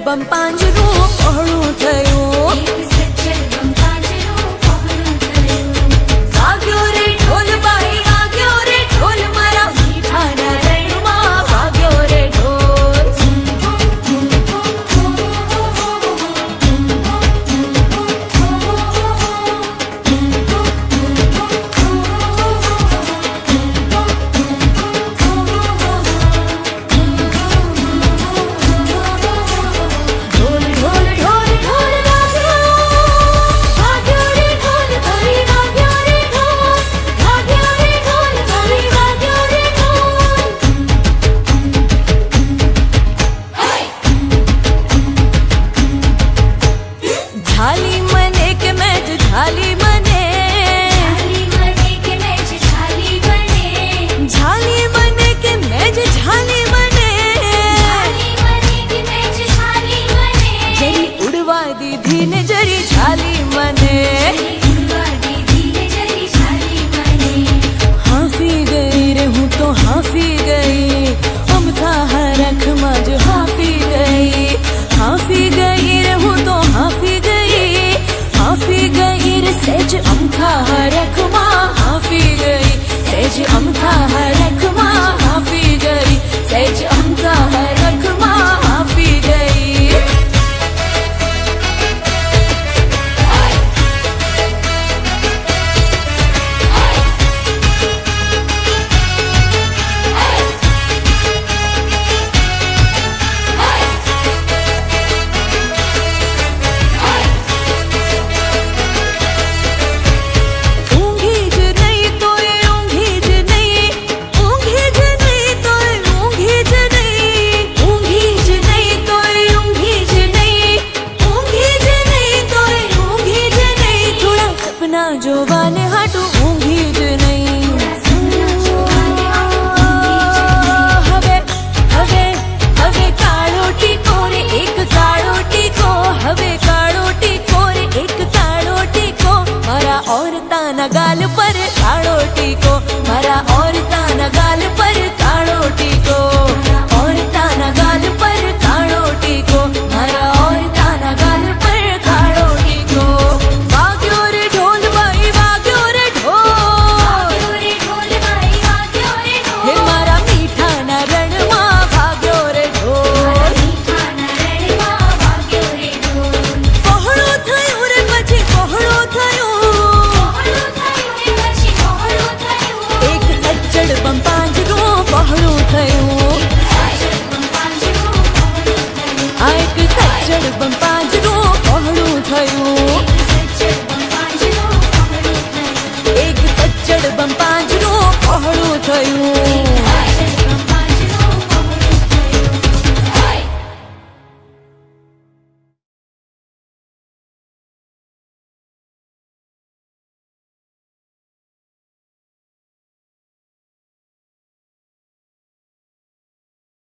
बम પાંજરું પહોળું થયું વાગ્યો રે ઢોલ બાઈ વાગ્યો રે ઢોલ મારા મીઠાના રણમાં વાગ્યો રે ઢોલ झाली मने के मैच झाली मने झाली मने के मैच झाली मने जरी उड़वा दी धीने जरी झाली मने हाफी गई रे हूँ तो हाफी गई हम था हरख मज हाफी गई हाफी गई रे हूँ तो हाफी हाफी गई रे सेज अमथा हरख माँ हाफी गई सेज अमथा हरख माँ हाफी गई सेज अमथा हरख माँ हाफी गई जोवाने हाटू ऊँघी ज नहीं हवे हवे हवे काळो टीको रे एक काळो टीको हवे काळो टीको रे एक काळो टीको मारा औरता ना गाल पर काळो टीको मारा औरता ना गाल पर काळो टीको औरता ना गाल पर काळो टीको मारा औरता ना गाल पर काळो टीको वाग्यो रे ढोल बम પાંજરું પહોળું થયું એક સજ્જડ બમ પાંજરું પહોળું થયું